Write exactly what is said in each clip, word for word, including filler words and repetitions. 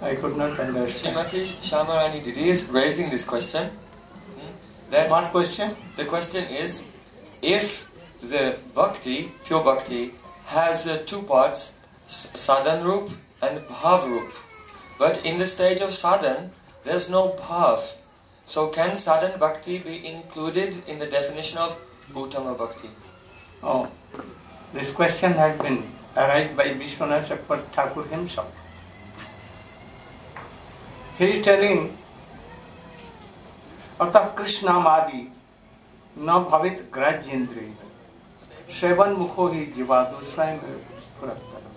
I could not understand. Srimati Shamarani Didi is raising this question. That what question? The question is, if the bhakti, pure bhakti, has uh, two parts, sadhan roop and bhav roop. But in the stage of sadhan, there's no bhav. So can sadhan bhakti be included in the definition of uttama bhakti? Oh, this question has been raised by Vishwanath Chakravarti Thakur himself. He is telling, Atah Krishnamadi na bhavit grajyendri sevan mukho hi jivado swayam spurattara.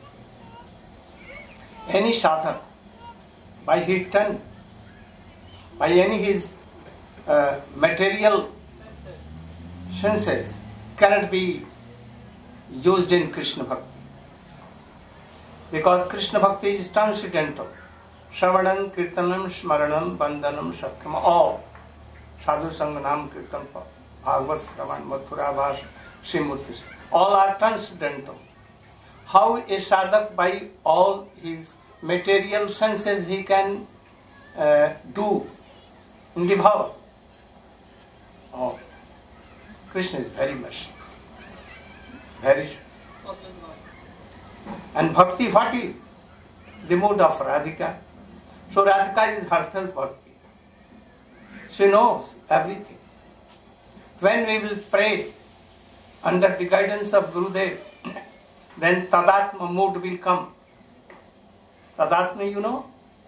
Any sadhak, by his tongue, by any his uh, material senses, cannot be used in Krishna Bhakti. Because Krishna Bhakti is transcendental. Shravanam, Kirtanam, Smaranam, Bandhanam, Sakyam, all. Sadhu Sanganam, Kirtan, Bhagavad, Shravan, Mathura, Bhas, Srimurti, all are transcendental. How a sadhak by all his material senses he can uh, do in the bhava? Oh, Krishna is very merciful. Very sure. And bhakti, what is? The mood of Radhika. So Radhika is herself bhakti. She knows everything. When we will pray under the guidance of Gurudev, then Tadatma mood will come. Tadatma, you know?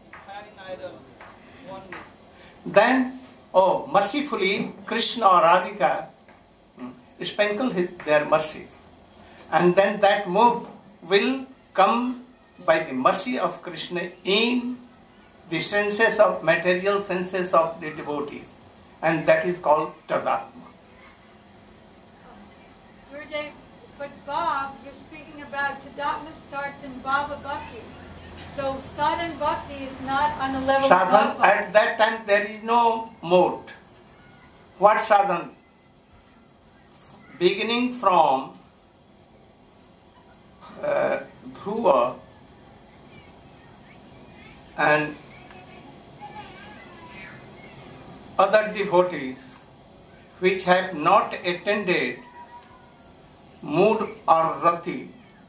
Then, oh, mercifully, Krishna or Radhika sprinkle his, their mercies. And then that mood will come by the mercy of Krishna in the senses of, material senses of the devotees. And that is called Tadatma. Gurudev, but Bhav, you're speaking about Tadatma starts in Bhava Bhakti. So sadhan bhakti is not on the level sadhan, of Bhava. at that time there is no mode. What sadhan? Beginning from uh, Dhruva and other devotees which have not attended mood or rati,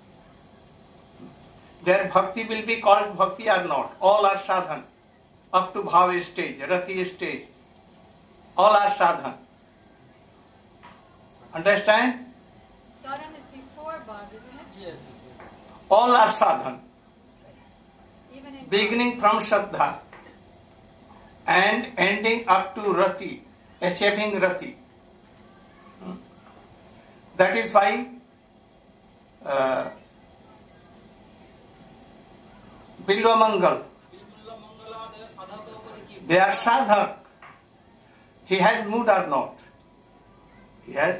their bhakti will be called bhakti or not. All are sadhan. Up to bhava stage, rati stage. All are sadhan. Understand? Sadhan is before Bhav, isn't it? Yes. All are sadhan. Even in Beginning from Shraddha and ending up to rati, achieving rati. That is why uh, Bilva Mangal, they are sadhak. He has mood or not? He has.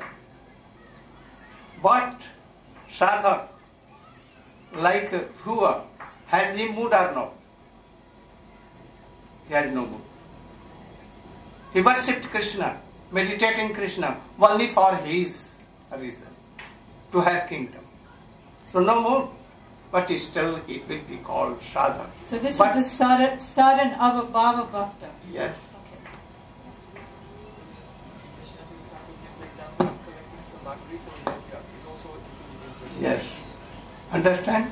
But sadhak, like Dhruva, has he mood or not? He has no mood. He worshipped Krishna, meditating Krishna, only for his reason, to have kingdom. So no mood, but still it will be called sadhak. So this but, is the sadhan, sadhan of a Bhava Bhakta. Yes. Yes. Understand?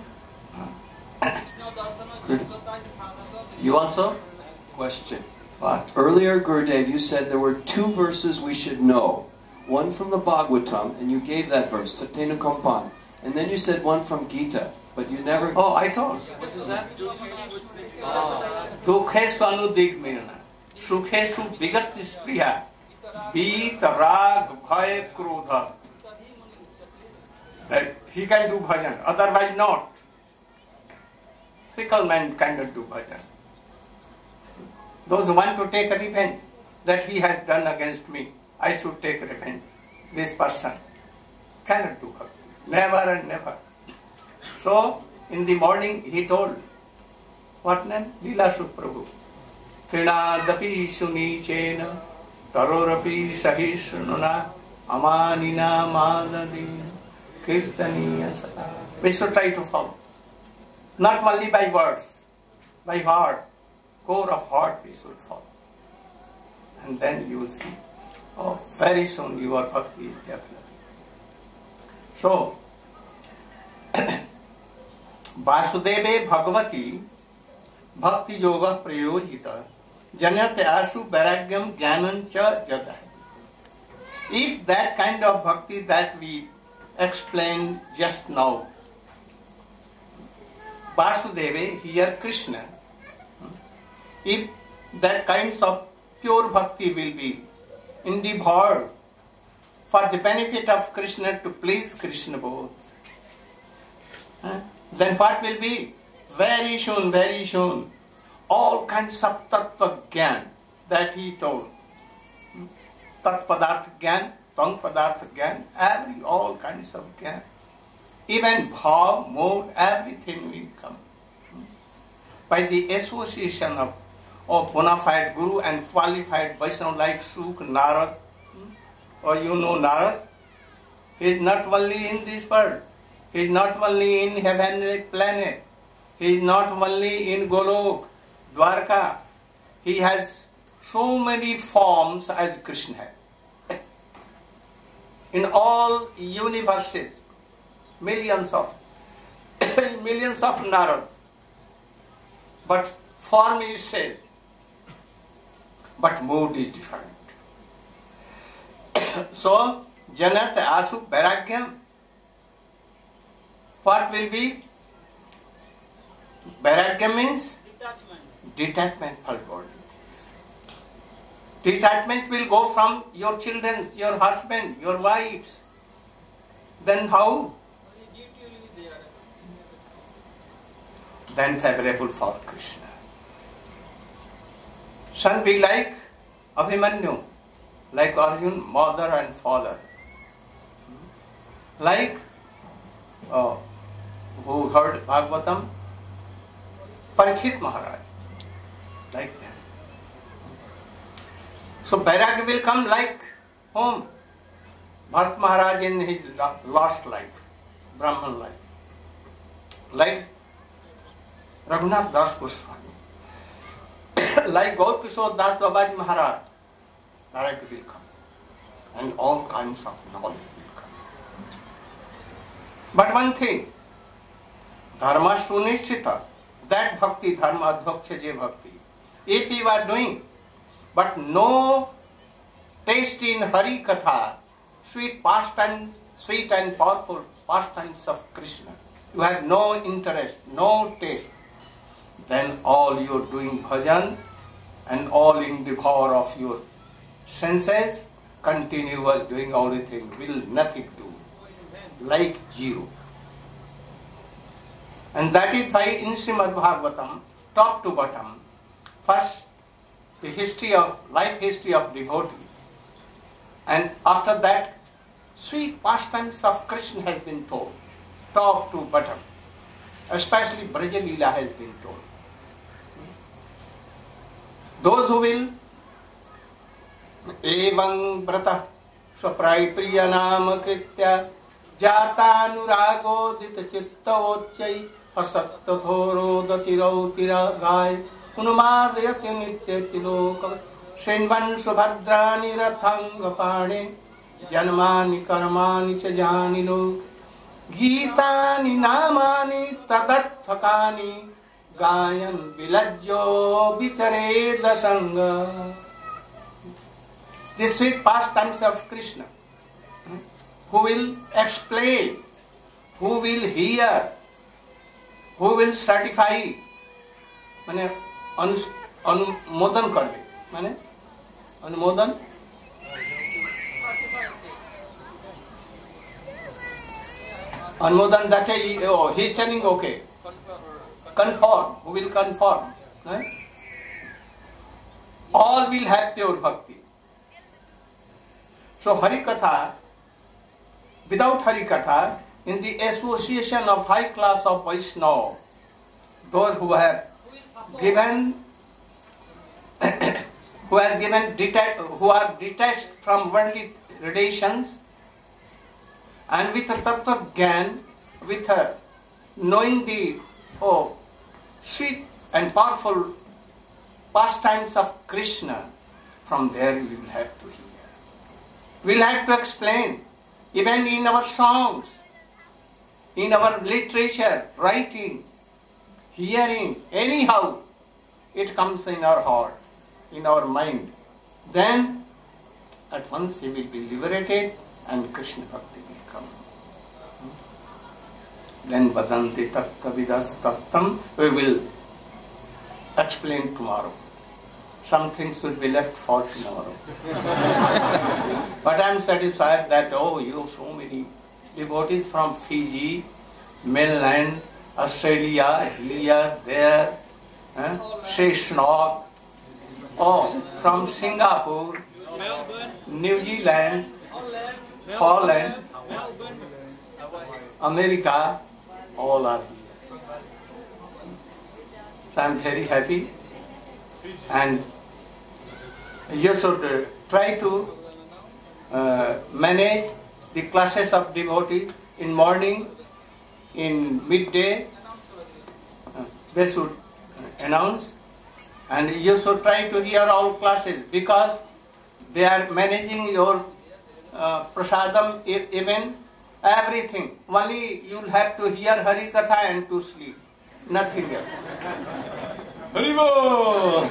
You also? Question. What? Earlier, Gurudev, you said there were two verses we should know. One from the Bhagavatam, and you gave that verse, Tatenu Kampan. And then you said one from Gita, but you never... Oh, I told. What is that? Dukheshu anudigmirana, sukheshu vigat spriya, beat, rag, bhay, krodha. That he can do bhajan, otherwise not. Fickle man cannot do bhajan. Those who want to take revenge that he has done against me, I should take revenge. This person cannot do bhakti. Never and never. So, in the morning he told, what name? Leela Suprabhu. Trinadapi sunichena, tarorapi sahisnuna, amanina manadina, kirtaniya sata. We should try to follow. Not only by words, by heart, core of heart we should follow. And then you will see, oh, very soon your bhakti is developing. So, Vasudeve Bhagavati Bhakti Yoga Prayojita Janyate Asu Vairagyam Jnanam Cha Jada. If that kind of bhakti that we explained just now, Vasudeva, here Krishna, if that kinds of pure bhakti will be endeavored for the benefit of Krishna, to please Krishna both, then what will be? Very soon, very soon, all kinds of tattva gyan that he told. Tat padartha gyan, tang padartha gyan, every, all kinds of gyan. Even bhav, mode, everything will come. By the association of, of bona fide Guru and qualified Vaishnava like Suk, Narad, or you know Narad, he is not only in this world, he is not only in heavenly planet, he is not only in Golok, Dwarka, he has so many forms as Krishna has. In all universes, millions of, millions of Narad, but form is same, but mood is different. So, Janat Asu Vairagyam, what will be? Vairagyam means detachment, detachment for worldly things. Detachment will go from your children, your husband, your wives. Then how? Then favorable for Krishna. Son be like Abhimanyu, like Arjun, mother and father. Like, oh, who heard Bhagavatam? Parikshit Maharaj. Like that. So Vairagya will come like whom? Bharat Maharaj in his lost life, Brahman life. Like Raghunath Das Goswami. Like Gaur Kishore Das Babaji Maharaj. Vairagya will come. And all kinds of knowledge will come. But one thing, Dharma Sunishchita, that bhakti, dharma adhokshaje bhakti, if you are doing, but no taste in Hari Katha, sweet pastime, sweet and powerful pastimes of Krishna, you have no interest, no taste, then all you are doing bhajan and all in the power of your senses, continuous doing everything, will nothing do, like zero. And that is why in Srimad Bhagavatam, top to bottom, first the history of, life history of devotee, and after that, sweet pastimes of Krishna has been told, top to bottom, especially Braja Leela has been told. Those who will, Evang Brata, Swaprai Priya Nama Kritya, Jata Nurago Dita Chitta Ochai, Hasattathoro Datiro Tira Gai, Unumadayati Nityati Loka, Shenvan Subhadrani Rathangapane, Janmani Karmani Chajani Lok, Gitani Namani Tadarthakani, Gayan Vilajjo Vichare Dasanga. The sweet pastimes of Krishna, who will explain, who will hear, who will certify, माने अनुमोदन करबे, माने अनुमोदन, अनुमोदन that he, oh, he is telling okay, conform, who will conform, right? All will have pure bhakti. So Hari Katha, without Hari Katha, in the association of high class of Vaishnava, those who have given, who have given, deta- who are detached from worldly relations, and with a tattva gyan, with a knowing the oh sweet and powerful pastimes of Krishna, from there we will have to hear. We will have to explain, even in our songs, in our literature, writing, hearing, anyhow, it comes in our heart, in our mind. Then at once he will be liberated and Krishna Bhakti will come. Then Vadanti Tatta Vidas Tattam, we will explain tomorrow. Some things will be left for tomorrow. But I am satisfied that, oh, you have so many devotees from Fiji, mainland, Australia, here, there, eh? Seychelles, oh, from Singapore, New Zealand, Holland, America, all are here. So I am very happy, and you should uh, try to uh, manage the classes of devotees in morning, in midday. Uh, they should announce, and you should try to hear all classes, because they are managing your uh, prasadam e- even everything. Only you will have to hear Hari Katha and to sleep, nothing else. Haribol!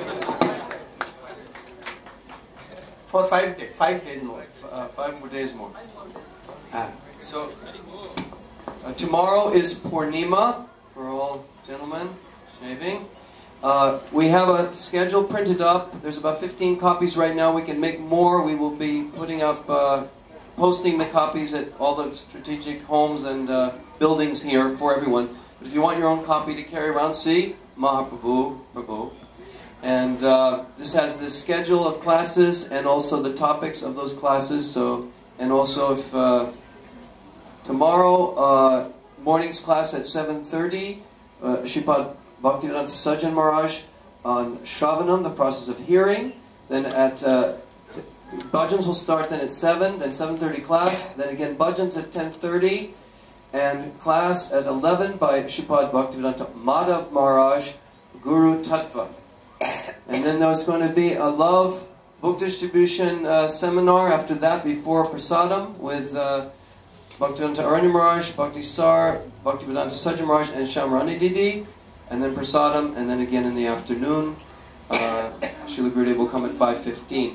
For five days, five days more. Uh, five more days more. Ah. So, uh, tomorrow is Purnima for all gentlemen shaving. Uh, we have a schedule printed up. There's about fifteen copies right now. We can make more. We will be putting up, uh, posting the copies at all the strategic homes and uh, buildings here for everyone. But if you want your own copy to carry around, see Mahaprabhu, Prabhu. And uh, this has the schedule of classes and also the topics of those classes. So, and also if uh, tomorrow uh, morning's class at seven thirty, uh, Shripad Bhaktivedanta Sajan Maharaj on Shravanam, the process of hearing. Then at uh, t- bhajans will start then at seven, then seven thirty class. Then again bhajans at ten thirty, and class at eleven by Shripad Bhaktivedanta Madhav Maharaj, Guru Tattva. And then there's going to be a love book distribution uh, seminar after that before Prasadam with uh, Bhaktivedanta Aranya Maharaj, Bhakti Sar, Bhaktivedanta Sajan Maharaj, and Shamrani Didi. And then Prasadam, and then again in the afternoon, uh, Srila Gurudev will come at five fifteen.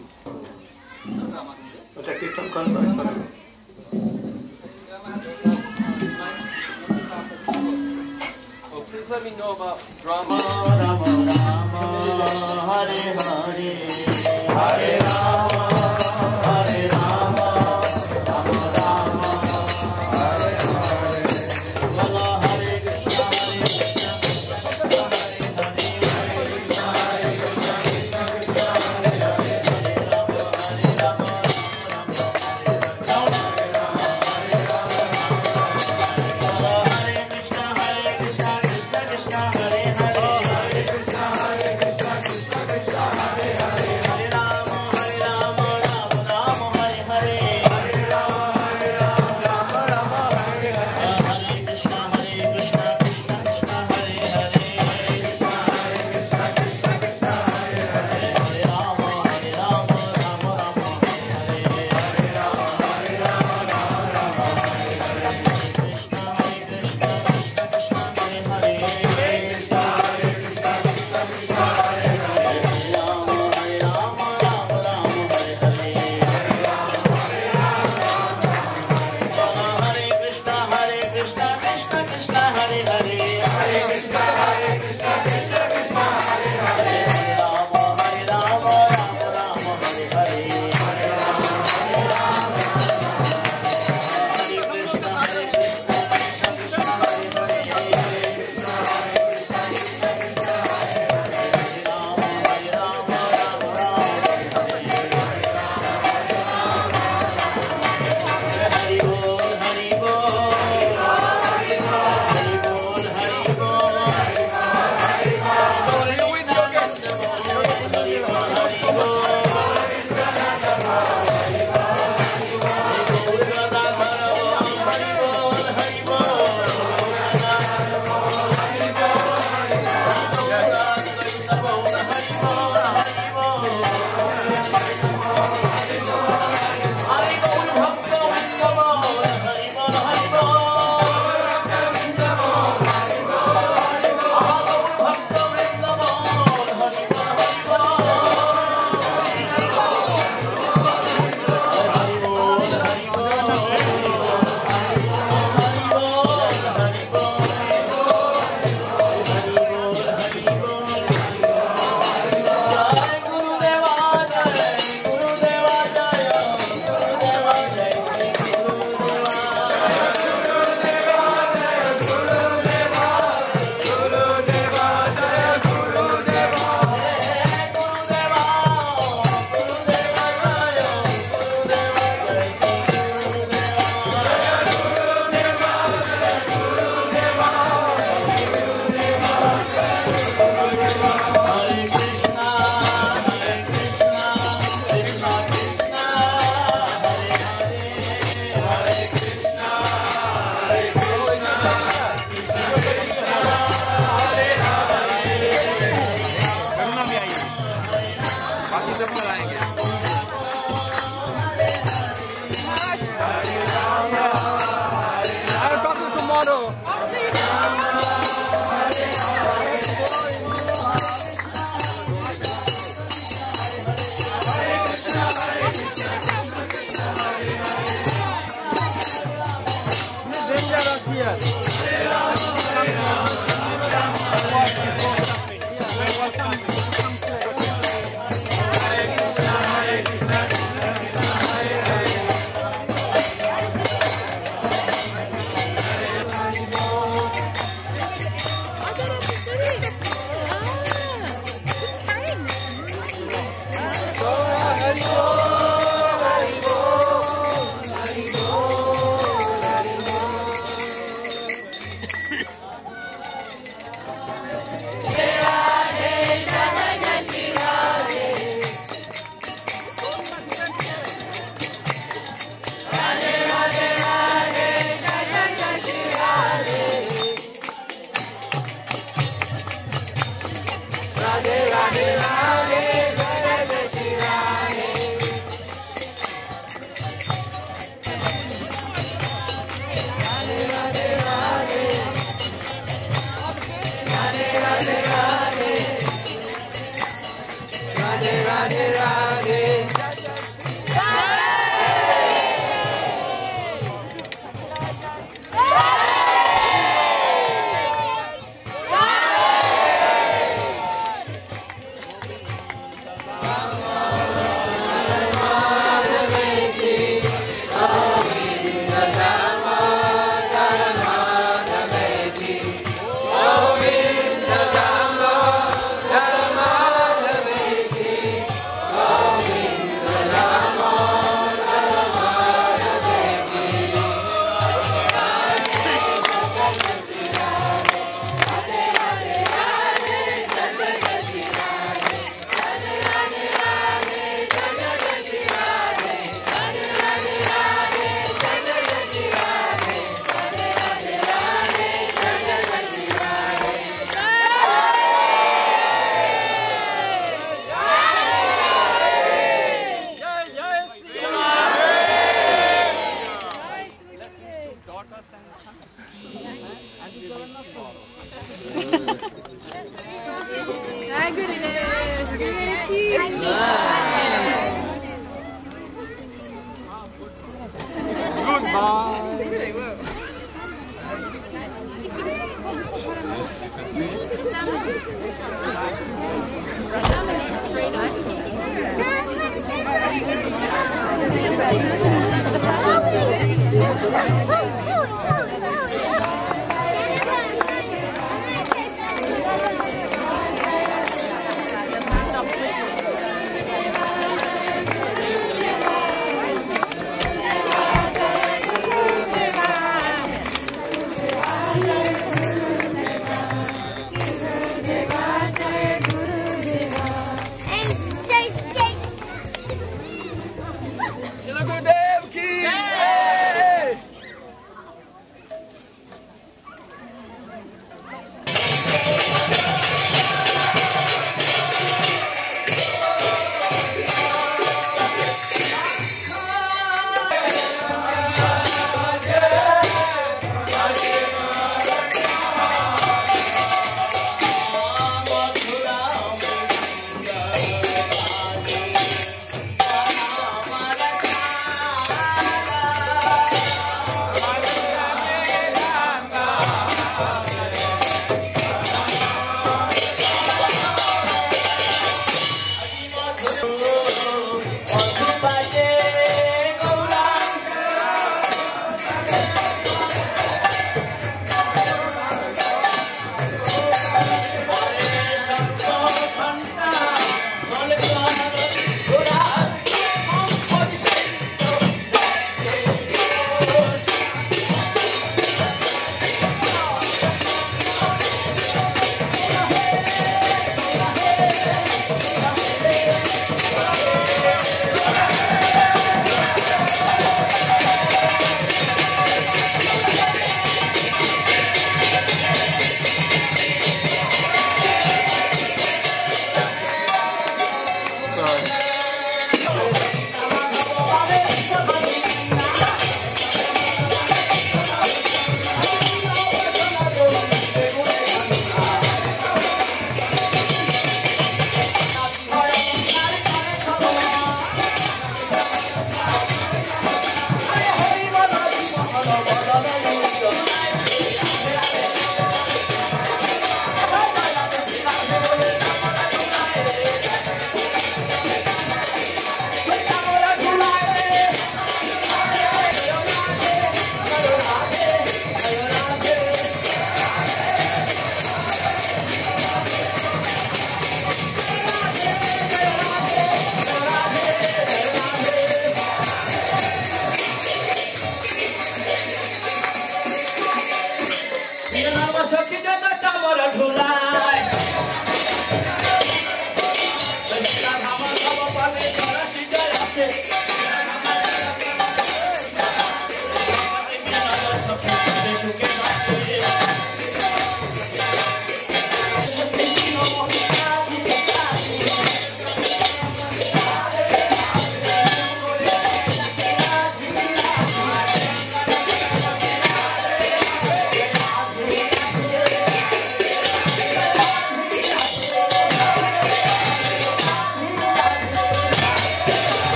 Well, please let me know about drama. Hare Hare, Hare Rama, Hare Rama, Rama Rama, Hare Hare. Bolo Hare Krishna, Hare Krishna, Hare Krishna, Hare Krishna, Krishna Krishna, Hare Hare, Hare Rama, Hare Rama, Rama Rama, Hare Rama, Hare Rama. Bolo Hare Krishna, Hare Krishna, Krishna Krishna, Hare Hare, Hare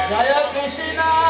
Jaya Krishna